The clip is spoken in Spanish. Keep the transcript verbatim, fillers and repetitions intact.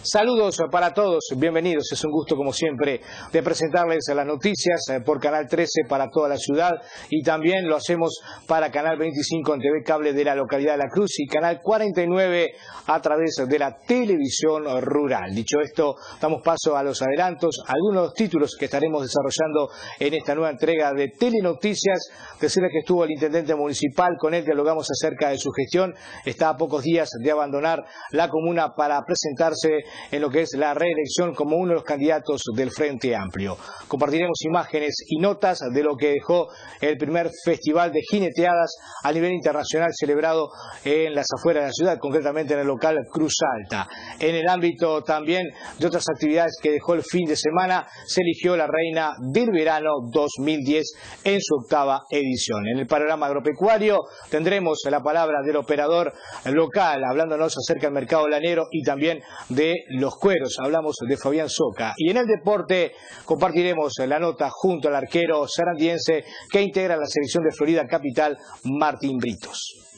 Saludos para todos, bienvenidos. Es un gusto como siempre de presentarles las noticias por Canal trece para toda la ciudad y también lo hacemos para Canal veinticinco en T V Cable de la localidad de La Cruz y Canal cuarenta y nueve a través de la televisión rural. Dicho esto, damos paso a los adelantos, algunos de los títulos que estaremos desarrollando en esta nueva entrega de Telenoticias. Decirles que estuvo el intendente municipal, con él dialogamos acerca de su gestión. Está a pocos días de abandonar la comuna para presentarse en lo que es la reelección como uno de los candidatos del Frente Amplio. Compartiremos imágenes y notas de lo que dejó el primer festival de jineteadas a nivel internacional celebrado en las afueras de la ciudad, concretamente en el local Cruz Alta. En el ámbito también de otras actividades que dejó el fin de semana, se eligió la Reina del Verano dos mil diez en su octava edición. En el panorama agropecuario tendremos la palabra del operador local, hablándonos acerca del mercado lanero y también de los cueros. Hablamos de Fabián Soca. Y en el deporte compartiremos la nota junto al arquero sarandiense que integra la selección de Florida Capital, Martín Britos.